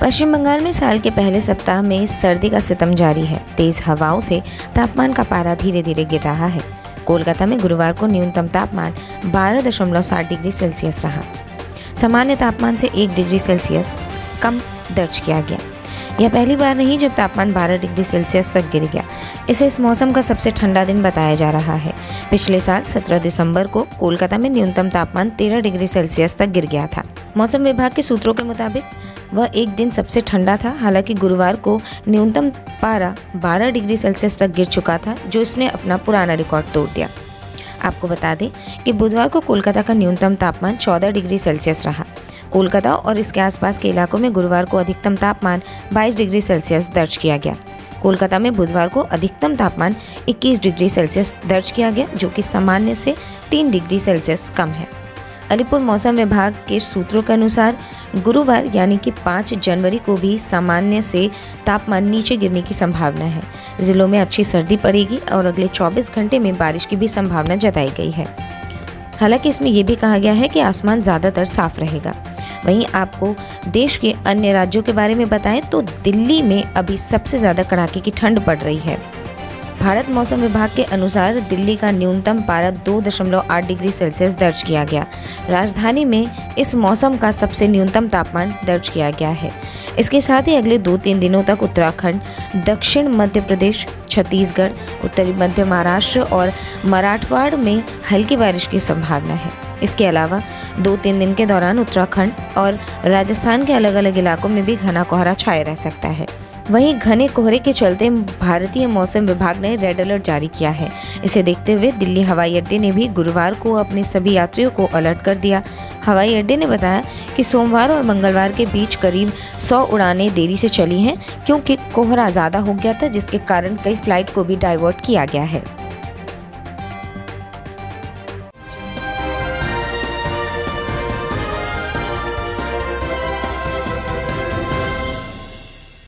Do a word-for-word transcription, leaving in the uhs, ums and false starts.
पश्चिम बंगाल में साल के पहले सप्ताह में सर्दी का सितम जारी है। तेज हवाओं से तापमान का पारा धीरे धीरे गिर रहा है। कोलकाता में गुरुवार को न्यूनतम तापमान बारह दशमलव सात डिग्री सेल्सियस रहा। सामान्य तापमान से एक डिग्री सेल्सियस कम दर्ज किया गया। यह पहली बार नहीं जब तापमान बारह डिग्री सेल्सियस तक गिर गया। इसे इस मौसम का सबसे ठंडा दिन बताया जा रहा है। पिछले साल सत्रह दिसंबर को कोलकाता में न्यूनतम तापमान तेरह डिग्री सेल्सियस तक गिर गया था। मौसम विभाग के सूत्रों के मुताबिक वह एक दिन सबसे ठंडा था। हालांकि गुरुवार को न्यूनतम पारा बारह डिग्री सेल्सियस तक गिर चुका था, जो इसने अपना पुराना रिकॉर्ड तोड़ दिया। आपको बता दें कि बुधवार को कोलकाता का न्यूनतम तापमान चौदह डिग्री सेल्सियस रहा। कोलकाता और इसके आसपास के इलाकों में गुरुवार को अधिकतम तापमान बाईस डिग्री सेल्सियस दर्ज किया गया। कोलकाता में बुधवार को अधिकतम तापमान इक्कीस डिग्री सेल्सियस दर्ज किया गया, जो कि सामान्य से तीन डिग्री सेल्सियस कम है। अलीपुर मौसम विभाग के सूत्रों के अनुसार गुरुवार यानी कि पाँच जनवरी को भी सामान्य से तापमान नीचे गिरने की संभावना है। जिलों में अच्छी सर्दी पड़ेगी और अगले चौबीस घंटे में बारिश की भी संभावना जताई गई है। हालांकि इसमें यह भी कहा गया है कि आसमान ज़्यादातर साफ रहेगा। वहीं आपको देश के अन्य राज्यों के बारे में बताएं तो दिल्ली में अभी सबसे ज़्यादा कड़ाके की ठंड पड़ रही है। भारत मौसम विभाग के अनुसार दिल्ली का न्यूनतम पारा दो दशमलव आठ डिग्री सेल्सियस दर्ज किया गया। राजधानी में इस मौसम का सबसे न्यूनतम तापमान दर्ज किया गया है। इसके साथ ही अगले दो तीन दिनों तक उत्तराखंड, दक्षिण मध्य प्रदेश, छत्तीसगढ़, उत्तरी मध्य महाराष्ट्र और मराठवाड़ में हल्की बारिश की संभावना है। इसके अलावा दो तीन दिन के दौरान उत्तराखंड और राजस्थान के अलग अलग इलाकों में भी घना कोहरा छाए रह सकता है। वहीं घने कोहरे के चलते भारतीय मौसम विभाग ने रेड अलर्ट जारी किया है। इसे देखते हुए दिल्ली हवाई अड्डे ने भी गुरुवार को अपने सभी यात्रियों को अलर्ट कर दिया। हवाई अड्डे ने बताया कि सोमवार और मंगलवार के बीच करीब सौ उड़ानें देरी से चली हैं, क्योंकि कोहरा ज़्यादा हो गया था, जिसके कारण कई फ्लाइट को भी डाइवर्ट किया गया है।